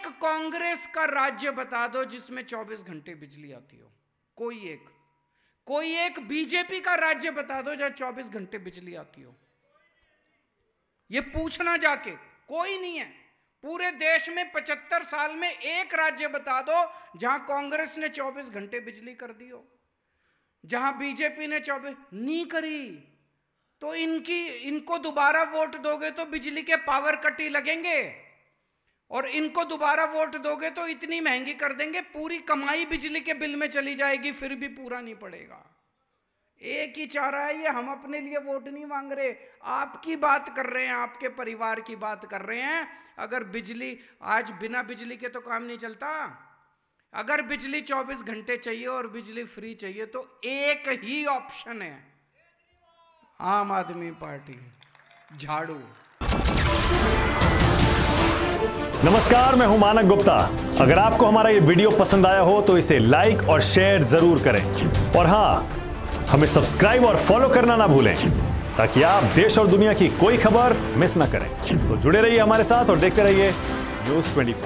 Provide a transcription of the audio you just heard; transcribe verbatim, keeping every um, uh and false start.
कांग्रेस का राज्य बता दो जिसमें चौबीस घंटे बिजली आती हो। कोई एक कोई एक बीजेपी का राज्य बता दो जहां चौबीस घंटे बिजली आती हो। ये पूछना जाके, कोई नहीं है। पूरे देश में पचहत्तर साल में एक राज्य बता दो जहां कांग्रेस ने चौबीस घंटे बिजली कर दी हो, जहां बीजेपी ने चौबीस नहीं करी। तो इनकी इनको दोबारा वोट दोगे तो बिजली के पावर कट ही लगेंगे, और इनको दोबारा वोट दोगे तो इतनी महंगी कर देंगे, पूरी कमाई बिजली के बिल में चली जाएगी, फिर भी पूरा नहीं पड़ेगा। एक ही चारा है ये, हम अपने लिए वोट नहीं मांग रहे, आपकी बात कर रहे हैं, आपके परिवार की बात कर रहे हैं। अगर बिजली आज बिना बिजली के तो काम नहीं चलता। अगर बिजली चौबीस घंटे चाहिए और बिजली फ्री चाहिए तो एक ही ऑप्शन है, आम आदमी पार्टी, झाड़ू। नमस्कार, मैं हूं मानक गुप्ता। अगर आपको हमारा ये वीडियो पसंद आया हो तो इसे लाइक और शेयर जरूर करें, और हां, हमें सब्सक्राइब और फॉलो करना ना भूलें ताकि आप देश और दुनिया की कोई खबर मिस ना करें। तो जुड़े रहिए हमारे साथ और देखते रहिए न्यूज़ चौबीस।